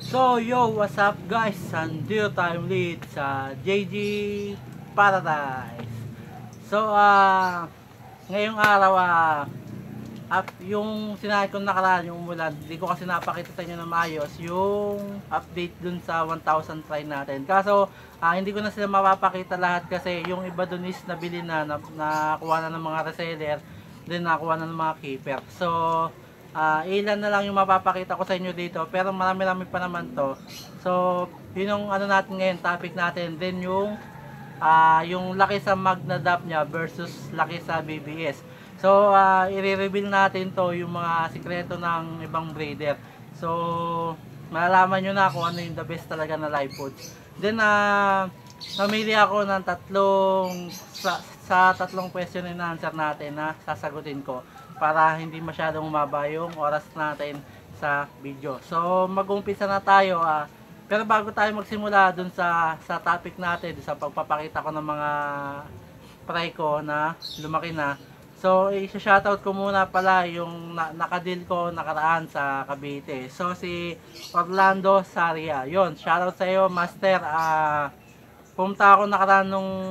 So yo, what's up guys? Nandito tayo ulit sa JG Paradise. So ngayong araw yung sinabi ko nakaraan yung umulan, hindi ko kasi napakita sa inyo na maayos yung update dun sa 1,000 try natin. Kaso hindi ko na sila mapapakita lahat kasi yung iba dun is nabili nakuha na ng mga reseller, then nakuha na ng mga keeper. So ilan na lang yung mapapakita ko sa inyo dito, pero marami-rami pa naman to. So yun yung ano natin ngayon, topic natin. Then yung laki sa Magnadap niya versus laki sa BBS. So i-reveal natin to, yung mga sikreto ng ibang breeder. So malalaman nyo na kung ano yung the best talaga na live foods. Then namili ako ng sa tatlong question and answer natin na sasagutin ko para hindi masyadong umaba yung oras natin sa video. So mag-umpisa na tayo. Pero bago tayo magsimula dun sa topic natin, sa pagpapakita ko ng mga fry ko na lumaki na. So i-shoutout ko muna pala yung nakadeal ko nakaraan sa Cavite. So si Orlando Saria. Yon, shoutout sa iyo, master. Pumunta ako nakaraan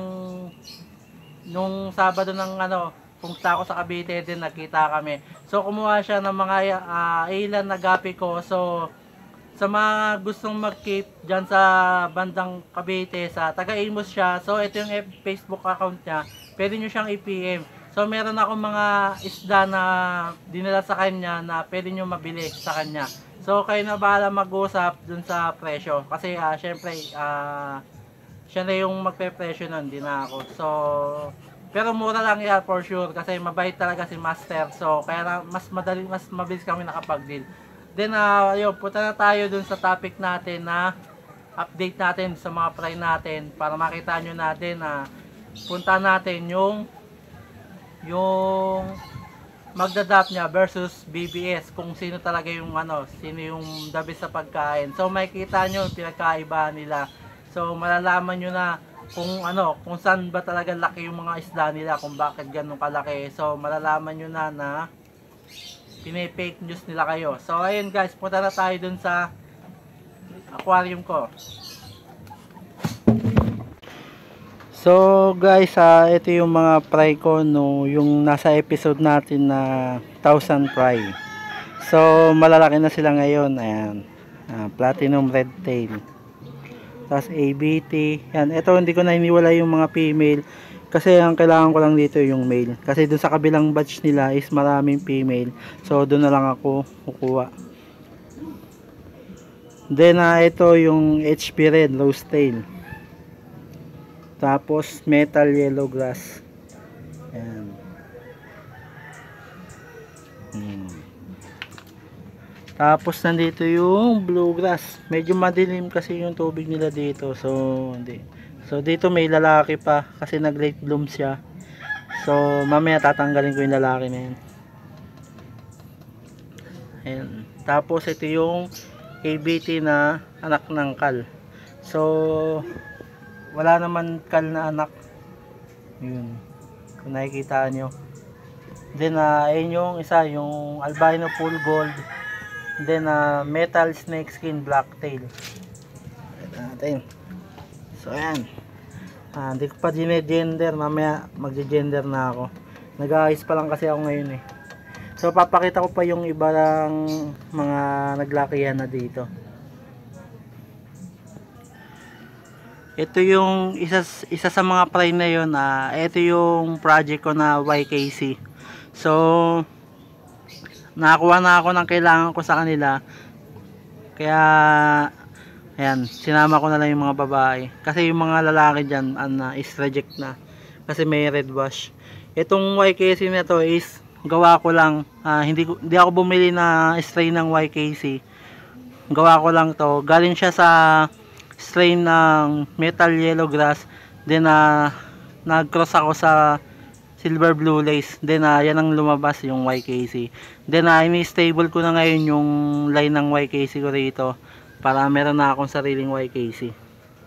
nung Sabado ng pumunta ako sa Cavite, din nakita kami. So kumuha siya ng mga ilan na gapi ko. So sa mga gustong mag-keep dyan sa bandang Cavite, sa taga-Imus siya. So ito yung Facebook account niya. Pwede nyo siyang i-PM. So meron akong mga isda na dinala sa kanya na pwede nyo mabili sa kanya. So kayo na bahala mag-usap dun sa presyo. Kasi syempre siya na yung magpe-presyo nun, di na ako. So pero mura lang yan for sure kasi mabait talaga si Master. So kaya mas mabilis kami nakapag-deal. Then ayun, punta na tayo dun sa topic natin na update natin sa mga fry natin para makita nyo natin na punta natin yung Magdadap niya versus BBS, kung sino talaga yung sino yung the best sa pagkain. So makikita nyo pinagkaiba nila. So malalaman nyo na kung saan ba talaga laki yung mga isda nila, kung bakit ganun kalaki. So malalaman nyo na pine-fake news nila kayo. So ayun guys, punta na tayo dun sa aquarium ko. So guys, ito yung mga fry ko yung nasa episode natin na 1,000 fry. So malalaki na sila ngayon. Ayan, platinum red tail, tapos ABT. Yan, ito hindi ko na iniwala yung mga female kasi ang kailangan ko lang dito yung male. Kasi dun sa kabilang batch nila is maraming female. So dun na lang ako kukuha. Then ito yung HB red rose tail. Tapos metal yellow grass. Ayan. Tapos nandito yung blue grass. Medyo madilim kasi yung tubig nila dito. So hindi. So dito may lalaki pa kasi nag late bloom siya. So mamaya tatanggalin ko yung lalaki na yun. Ayan. Tapos ito yung ABT na anak ng kal. So wala naman kal na anak. Yun, kung nakikita nyo. Then ayun yung isa, yung albino full gold. Then metal snake skin black tail. Natin. So ayan, hindi ko pa gender. Mamaya magge-gender na ako. Nag-aayos pa lang kasi ako ngayon So papakita ko pa yung iba lang mga naglakihan na dito. Ito yung isa sa mga fry na yun. Ito yung project ko na YKC. So nakakuha na ako ng kailangan ko sa kanila. Kaya ayan, sinama ko na lang yung mga babae. Kasi yung mga lalaki dyan is reject na. Kasi may red wash. Itong YKC na to is gawa ko lang. Hindi ako bumili na strain ng YKC. Gawa ko lang to. Galing siya sa strain ng metal yellow grass. Then nag-cross ako sa silver blue lace. Then yan ang lumabas, yung YKC. Then ini-stable ko na ngayon yung line ng YKC ko rito para meron na akong sariling YKC.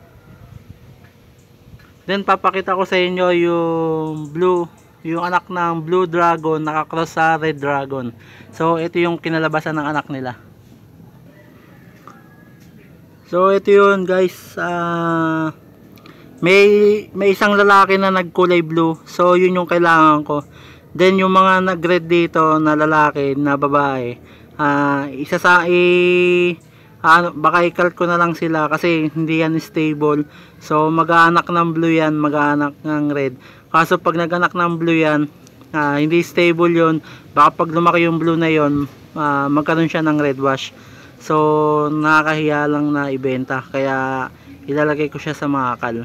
Then papakita ko sa inyo yung anak ng blue dragon nakakross sa red dragon. So ito yung kinalabasan ng anak nila. So ito yun guys, may isang lalaki na nagkulay blue. So yun yung kailangan ko. Then yung mga nag-red dito na lalaki, na babae, baka i-calc ko na lang sila kasi hindi yan stable. So mag-aanak ng blue yan, mag-aanak ng red. Kaso pag nag-anak ng blue yan, hindi stable yun. Baka pag lumaki yung blue na yun, magkaroon siya ng red wash. So nakakahiya lang na ibenta, kaya ilalagay ko siya sa makakal.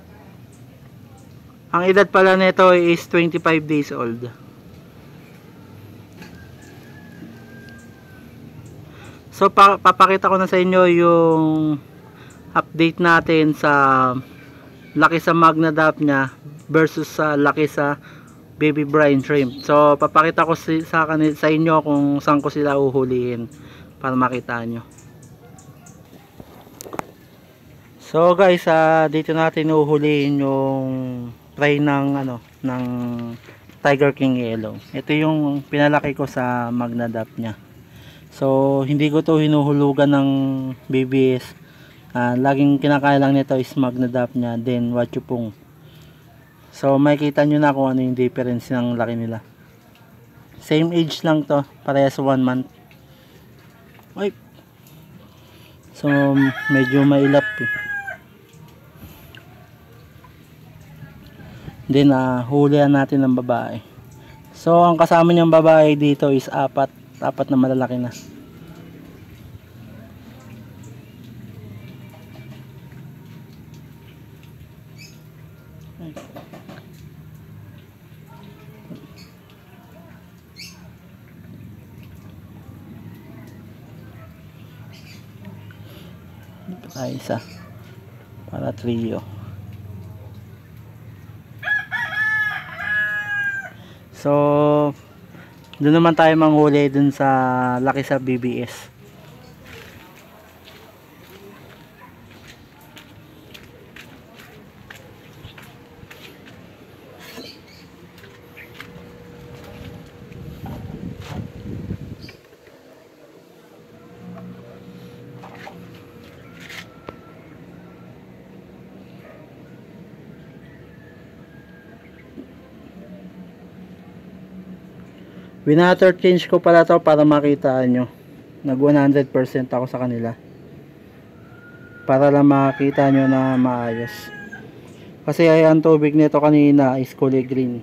Ang edad pala nito is 25 days old. So papakita ko na sa inyo yung update natin sa laki sa Magna Daphnia versus sa laki sa Baby Brine Shrimp. So papakita ko sa inyo kung saan ko sila uhulihin para makita nyo. So guys, dito natin uhulihin yung try ng ng Tiger King Yellow. Ito yung pinalaki ko sa Magna Daphnia. So hindi ko to hinuhulugan ng BBS. Laging kinakain lang nito is Magna Daphnia, then Wachupong. So makikita nyo na kung ano yung difference ng laki nila. Same age lang to, parehas 1 month. Ay. So medyo mailap eh. Then hulihan natin ng babae. So ang kasama niyang babae dito is apat na malalaki na. Ay, isa para trio. So doon naman tayo manghuli dun sa laki sa BBS. Winater change ko pala to para makita nyo. Nag 100% ako sa kanila. Para lang makita nyo na maayos. Kasi ay ang tubig nito kanina is kulay green.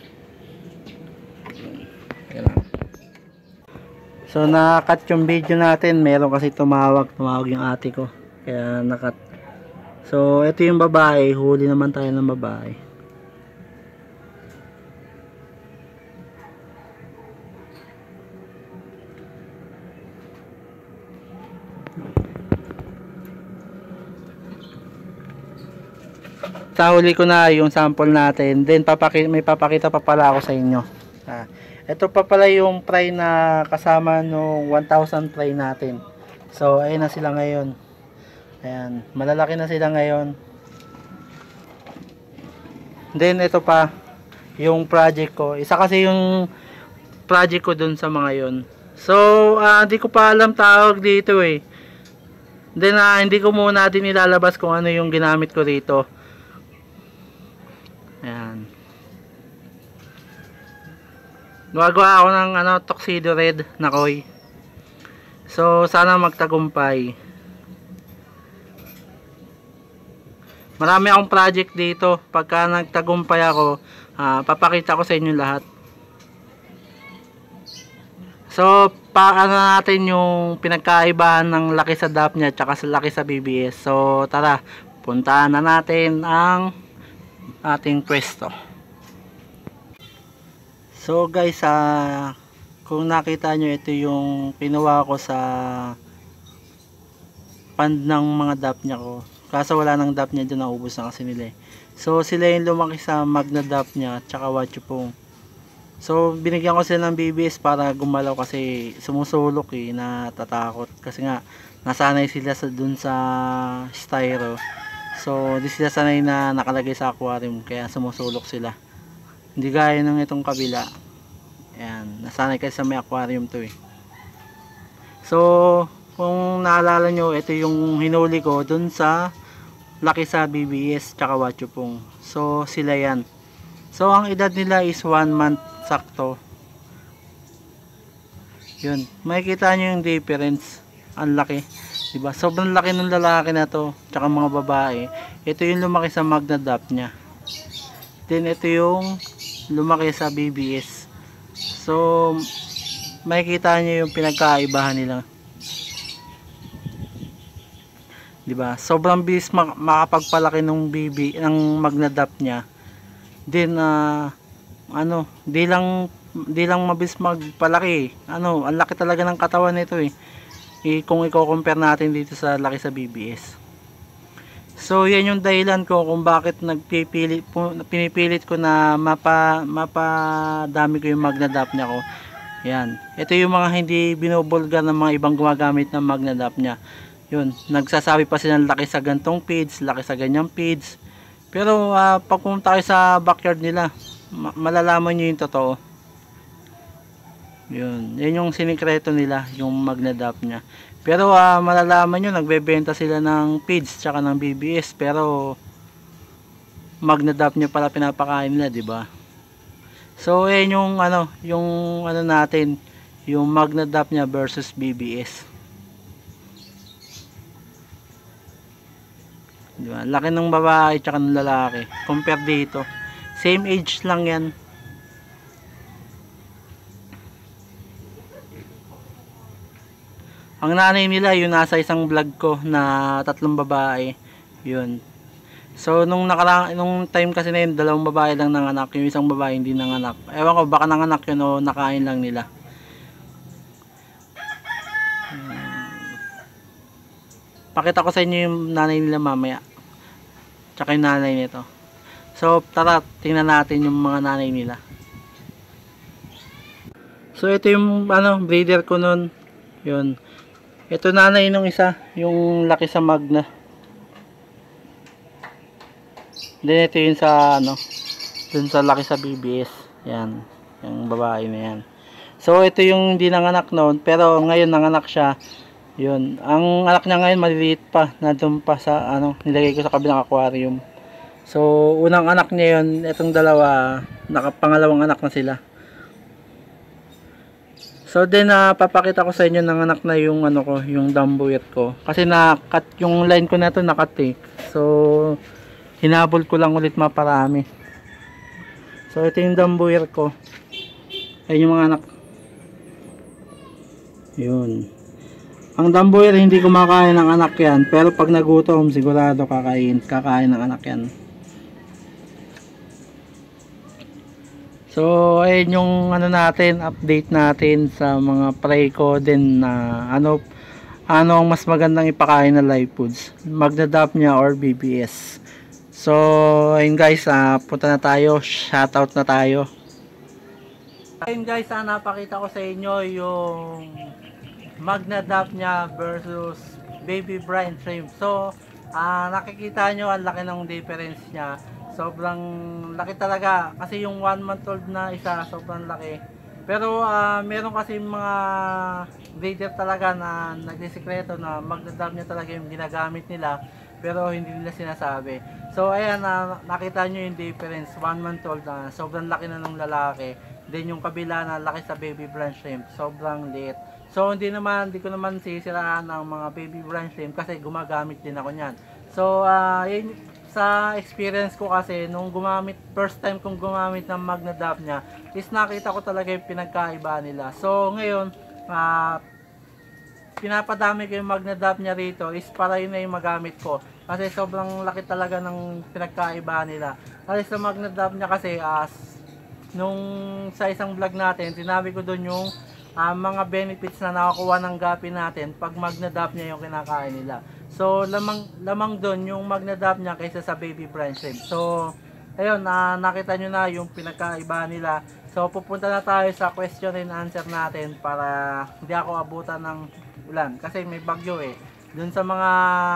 So nakat yung video natin. Meron kasi tumawag yung ate ko. Kaya nakat. So ito yung babae. Huli naman tayo ng babae. Huli ko na yung sample natin. Then may papakita pa pala ako sa inyo. Ito pa pala yung fry na kasama nung 1,000 fry natin. So ayun na sila ngayon. Ayan, malalaki na sila ngayon. Then ito pa yung project ko. Isa kasi yung project ko dun sa mga yon. So hindi ko pa alam tawag dito eh. Then hindi ko muna din ilalabas kung ano yung ginamit ko dito. Ayan. Gagawa ako ng tuxedo red na koi. So sana magtagumpay. Marami akong project dito. Pagka nagtagumpay ako, papakita ko sa inyo lahat. So paano natin yung pinagkaibahan ng laki sa Daphnia at sa laki sa BBS. So tara, puntahan na natin ang ating pwesto. So guys, kung nakita nyo, ito yung kinuha ko sa pond ng mga Daphnia ko. Kaso wala nang Daphnia dyan, naubos na kasi nila eh. So sila yung lumaki sa Magna Daphnia at saka Wachupong. So binigyan ko sila ng BBS para gumalaw kasi sumusulok eh, natatakot. Kasi nga nasanay sila dun sa styro. So di sila sanay na nakalagay sa aquarium, kaya sumusulok sila. Hindi gaya ng itong kabila. Ayan, nasanay kasi sa may aquarium to eh. So kung naalala nyo, ito yung hinuli ko dun sa laki sa BBS tsaka Wachupong. So sila yan. So ang edad nila is 1 month sakto. Yun, makikita nyo yung difference. Ang laki, diba? Sobrang laki ng lalaki na to tsaka mga babae. Ito yung lumaki sa Magnadap nya, then ito yung lumaki sa BBS. So makikita nyo yung pinagkaibahan nila, diba? Sobrang bilis makapagpalaki ng Magnadap nya. Then di lang mabilis magpalaki. Ang laki talaga ng katawan nito eh. Kung i-compare natin dito sa laki sa BBS. So yan yung dahilan ko kung bakit pinipilit ko na mapadami ko yung Magnadap nya ko. Yan. Ito yung mga hindi binubulgar ng mga ibang gumagamit ng Magnadap nya. Yun, nagsasabi pa sila ng laki sa gantong feeds, laki sa ganyang feeds. Pero pag pumunta kayo sa backyard nila, malalaman nyo yung totoo. Yun yung sinikreto nila, yung Magnadap nya. Pero malalaman nyo, nagbebenta sila ng feeds tsaka ng BBS, pero Magnadap nya pala pinapakain nila, diba? So yung natin, yung Magnadap nya versus BBS. Diba? Laki ng babae tsaka ng lalaki compare dito, same age lang yan. Ang nanay nila yung nasa isang vlog ko na 3 babae yun. So nung time kasi na yun, 2 babae lang nanganak, yung isang babae hindi nanganak. Ewan ko, baka nanganak yun o nakain lang nila. Pakita ko sa inyo yung nanay nila mamaya, tsaka yung nanay nito. So tara, tingnan natin yung mga nanay nila. So ito yung breeder ko nun. Yun, ito nanay nung isa, yung laki sa Magna. Then ito yung sa dun sa laki sa BBS. Yan, yung babae na yan. So ito yung hindi nanganak noon, pero ngayon nanganak siya. Yun, ang anak niya ngayon maliliit pa, nandun pa sa nilagay ko sa kabilang aquarium. So unang anak niya yun, itong dalawa, pangalawang anak na sila. So then papakita ko sa inyo ng anak na yung yung Dumboyet ko. Kasi na-cut yung line ko na to, na-cut eh. So hinabol ko lang ulit maparami. So ito yung Dumboyet ko. Ayun yung mga anak. Yun. Ang Dumboyet hindi kumakain ng anak yan, pero pag nagutom sigurado kakain ng anak yan. So ayun yung natin, update natin sa mga prey ko din na ano ang mas magandang ipakain na live foods, Magnadap nya or BBS. So ayun guys, punta na tayo, shoutout na tayo. Ayun guys, napakita ko sa inyo yung Magnadap nya versus baby brine shrimp. So nakikita nyo ang laki ng difference nya. Sobrang laki talaga kasi yung 1 month old na isa sobrang laki. Pero meron kasi mga breeder talaga na nagsisikreto na Magnadap nya talaga yung ginagamit nila, pero hindi nila sinasabi. So ayan, nakita nyo yung difference, 1 month old na sobrang laki na ng lalaki, then yung kabila na laki sa baby brine shrimp, sobrang liit. So hindi ko naman sisiraan ng mga baby brine shrimp kasi gumagamit din ako niyan. So yun, sa experience ko kasi nung first time kong gumamit ng Magnadap nya is nakita ko talaga yung pinagkaiba nila. So ngayon pinapadami ko yung Magnadap nya rito is para yun na yung magamit ko kasi sobrang laki talaga ng pinagkaiba nila. Kasi sa Magnadap nya kasi nung sa isang vlog natin sinabi ko doon yung mga benefits na nakakuha ng gapi natin pag Magnadap nya yung kinakain nila. So lamang doon yung Magnadap nya kaysa sa baby brine shrimp. So ayun, nakita nyo na yung pinagkaiba nila. So pupunta na tayo sa question and answer natin para hindi ako abutan ng ulan kasi may bagyo eh. Doon sa mga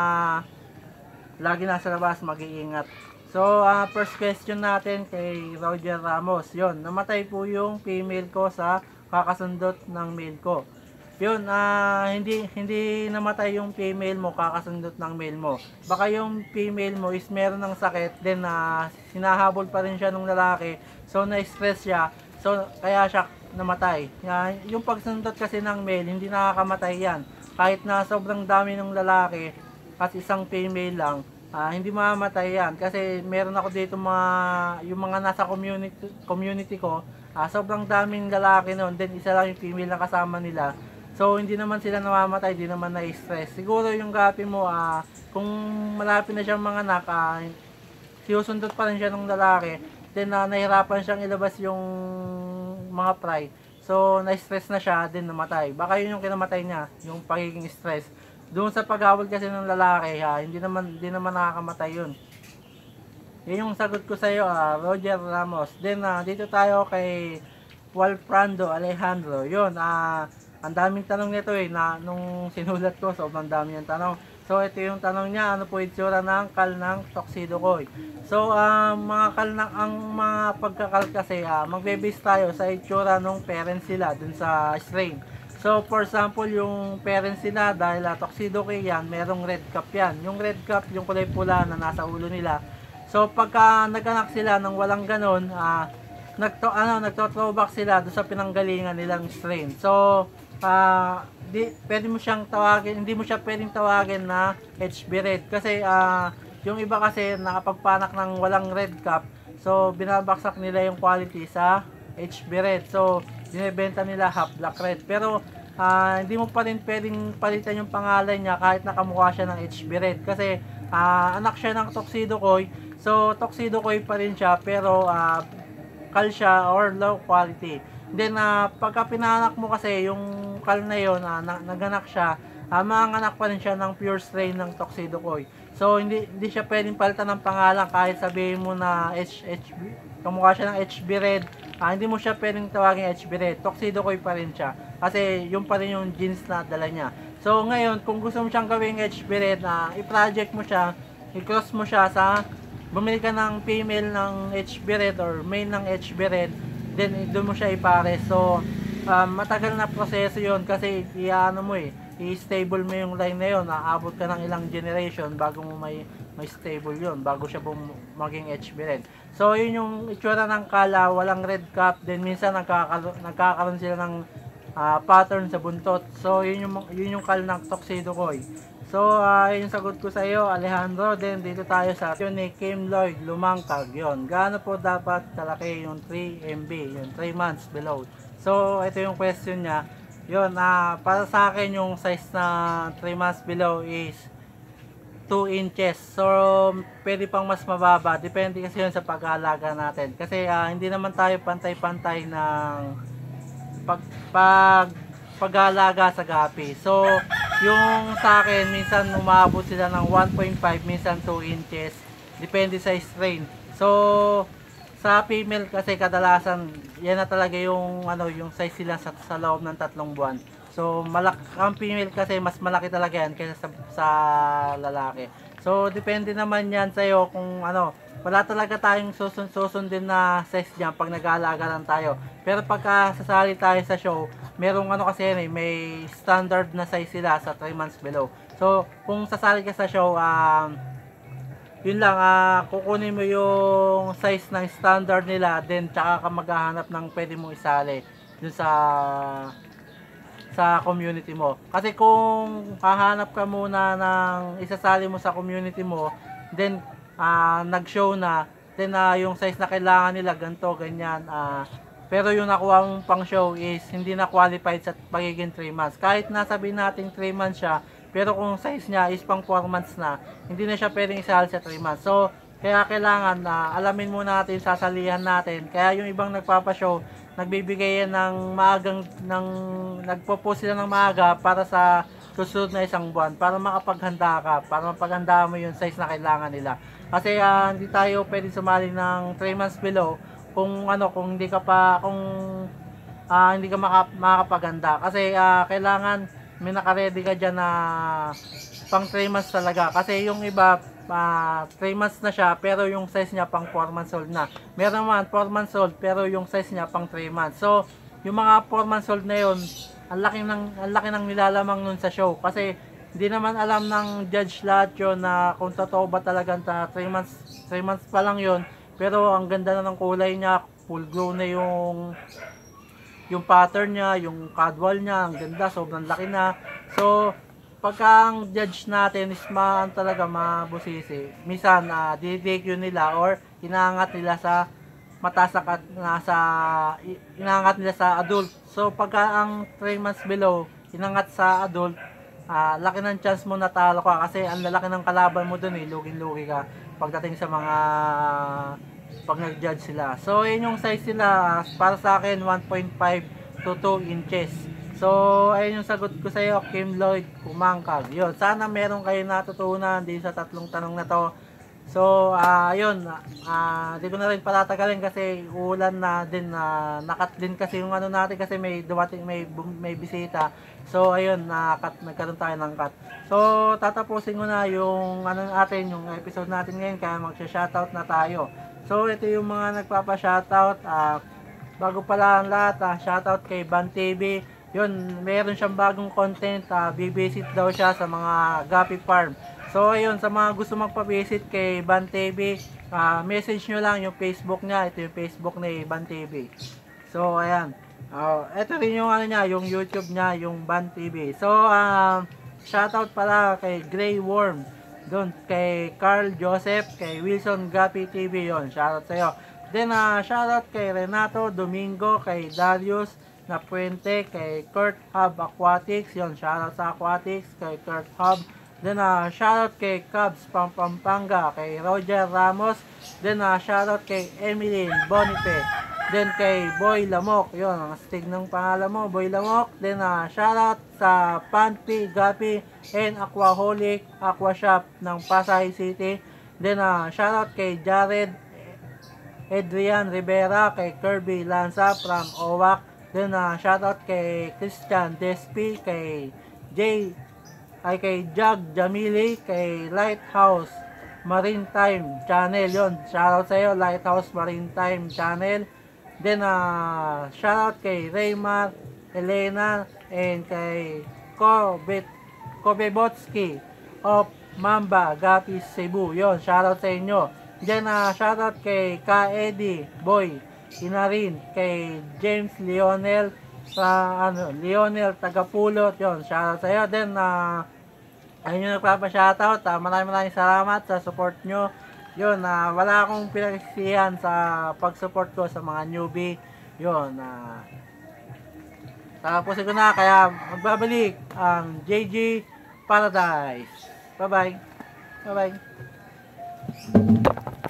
lagi nasa labas, mag-iingat. So first question natin kay Roger Ramos. Yon, namatay po yung female ko sa kakasundot ng male ko. yun, hindi namatay yung female mo kakasundot ng male mo. Baka yung female mo is meron ng sakit, then sinahabol pa rin siya ng lalaki, so na-stress siya, so kaya siya namatay. Yung pagsundot kasi ng male, hindi nakakamatay yan. Kahit na sobrang dami ng lalaki, at isang female lang, hindi mamamatay yan. Kasi meron ako dito yung mga nasa community ko, sobrang daming lalaki noon, then isa lang yung female na kasama nila. So, hindi naman sila namamatay, hindi naman na-stress. Siguro yung gapi mo, kung malapit na siyang manganak, sinusundot pa rin siya ng lalaki, then nahirapan siyang ilabas yung mga fry. So, na-stress na siya, then namatay. Baka yun yung kinamatay niya, yung pagiging stress. Doon sa pag-awal kasi ng lalaki, hindi naman nakakamatay yun. Yun yung sagot ko sa iyo, Roger Ramos. Then, dito tayo kay Walfrando Alejandro. Yun, ang daming tanong nito nung sinulat ko, sobrang dami yung tanong. So, ito yung tanong niya, ano po itsura ng kal ng Tuxedo Koi? So, ang mga pagkakal kasi, magbe-base tayo sa itsura ng parents sila dun sa strain. So, for example, yung parents nila, dahil Tuxedo Koi yan, merong red cap yan. Yung red cap, yung kulay pula na nasa ulo nila. So, pagka nag-anak sila ng walang ganon, nagto-throwback sila doon sa pinanggalingan nilang strain. So, pwede mo siyang tawagin, hindi mo siya pwedeng tawagin na HB red kasi yung iba kasi nakapagpanak ng walang red cap, so binabaksak nila yung quality sa HB red, so binebenta nila half black red, pero hindi mo pa rin pwedeng palitan yung pangalan niya kahit nakamukha siya ng HB red kasi anak siya ng Tuxedo Koi, so Tuxedo Koi pa rin siya pero kal siya or low quality. Then, pagka pinanak mo kasi yung kal na yun, naganak siya, manganak pa rin siya ng pure strain ng Tuxedo Koi. So, hindi siya pwedeng palitan ng pangalan kahit sabihin mo na kamukha siya ng HB Red, hindi mo siya pwedeng tawagin HB Red. Tuxedo Koi pa rin siya. Kasi yung pa rin yung jeans na dala niya. So, ngayon, kung gusto mo siyang gawing HB Red, i-project mo siya, i-cross mo siya bumili ka ng female ng HB Red or male ng HB Red, then doon mo siya ipares. So, matagal na proseso yon kasi i-stable mo yung line na yun. Aabot ka ng ilang generation bago mo may stable yon, bago siya maging HB Red. So, yun yung itsura ng kala, walang red cap, then minsan nagkakaroon sila ng pattern sa buntot. So, yun yung kal ng Tuxedo Koi. So, yung sagot ko sa iyo, Alejandro. Then, dito tayo sa yun ni Kim Lloyd, Lumangkag. Yun. Gaano po dapat kalaki yung 3 MB? Yun, 3 months below. So, ito yung question niya. Yun, para sa akin, yung size na 3 months below is 2 inches. So, pwede pang mas mababa. Depende kasi yun sa pag-aalaga natin. Kasi, hindi naman tayo pantay-pantay ng pag-aalaga sa gapi. So, yung sa akin, minsan umabot sila ng 1.5, minsan 2 inches. Depende sa strain. So, sa female kasi kadalasan, yan na talaga yung size sila sa loob ng 3 buwan. So, ang female kasi mas malaki talaga yan kaysa sa lalaki. So, depende naman yan sa'yo kung wala talaga tayong susundin na size dyan pag nag-aalaga lang tayo. Pero pagka sasali tayo sa show, merong kasi yan may standard na size sila sa 3 months below. So, kung sasali ka sa show, yun lang, kukunin mo yung size ng standard nila, then tsaka ka maghahanap ng pwede mong isali dun sa community mo. Kasi kung hahanap ka muna ng isasali mo sa community mo, then nag-show na, then yung size na kailangan nila, ganito, ganyan, pero yung nakuha mong pang show is hindi na qualified sa pagiging 3 months. Kahit nasabihin natin 3 months siya, pero kung size niya is pang 4 months na, hindi na siya pwedeng isali sa 3 months. So, kaya kailangan alamin muna natin, sasalihan natin. Kaya yung ibang nagpapashow, nagbibigay yan nagpo-post sila ng maaga para sa susunod na 1 buwan, para makapaghanda ka, para mapaghanda mo yung size na kailangan nila. Kasi hindi tayo pwede sumali ng 3 months below kung hindi ka makakapaghanda. Kasi kailangan may naka-ready ka dyan na pang 3 months talaga. Kasi yung iba 3 months na siya pero yung size niya pang 4 months old na. Meron naman 4 months old pero yung size niya pang 3 months. So, yung mga 4 months old na yun, ang laki ng nilalamang nun sa show. Kasi, hindi naman alam ng judge lahat yun na kung totoo ba talagang 3 months pa lang yun. Pero, ang ganda na ng kulay niya, full glow na yung pattern niya, yung cadwal niya, ang ganda, sobrang laki na. So, pagka ang judge natin is talaga mabusisi, minsan dinitake yun nila or inaangat nila sa mataas at inaangat nila sa adult. So, pagka ang 3 months below, inangat sa adult, laki ng chance mo natalo ka kasi ang lalaki ng kalaban mo dun lugi-lugi ka pagdating sa mga pag nag-judge sila. So, yun yung size nila. Para sa akin, 1.5 to 2 inches. So, ayun yung sagot ko sa iyo, Kim Lloyd Kumangkag. Yun, sana meron kayo natutunan din sa tatlong tanong na to. So, yun, di ko na rin patatagalin kasi ulan na din, nakat din kasi yung ano natin kasi may dumating, may bisita. So, ayun, nagkaroon tayo ng cut. So, tatapusin ko na yung ano natin, yung episode natin ngayon, kaya magsha-shoutout na tayo. So, ito yung mga nagpapa-shoutout. Bago pala ang lahat, shoutout kay Ban TV. Yun, meron siyang bagong content. Bibisit daw siya sa mga Gapi Farm. So, ayun, sa mga gusto magpa-visit kay Ban TV, message nyo lang yung Facebook niya. Ito yung Facebook ni Ban TV. So, ayan. Ito rin yung ano niya, yung YouTube niya, yung Ban TV. So, shoutout pala kay Grey Worm. Doon kay Carl Joseph, kay Wilson Gapi TV yon. Shoutout sa iyo. Then shoutout kay Renato Domingo, kay Darius Napuente, kay Kurt Hub Aquatics yon. Shoutout sa Aquatics kay Kurt Hub. Then shoutout kay Cubs Pampanga, kay Roger Ramos. Then shoutout kay Emeline Bonife. Then kay Boy Lamok, yon, ang astig ng pangalan mo, Boy Lamok. Then shoutout sa Panpi Gapi and Aquaholic Aqua Shop ng Pasay City. Then shoutout kay Jared Adrian Rivera, kay Kirby Lanza from Owak. Then shoutout kay Christian Despi, kay kay Jag Jamili, kay Lighthouse Maritime Channel yon. Shoutout sa iyo, Lighthouse Maritime Channel. Then shoutout kay Raymar Elena and kay Kobebotski of Mamba Gapi Cebu yon. Shoutout sa inyo. Then shoutout kay Ka-Eddie Boy Inarin, kay James Lionel Lionel Tagapulot yon. Shoutout sa iyo. Then ayun yung nagpapa-shoutout. Maraming salamat sa support nyo. Yun, wala akong pinagsisihan sa pag-support ko sa mga newbie. Yun, tapusin ko na, kaya magbabalik ang JG Paradise. Bye-bye. Bye-bye.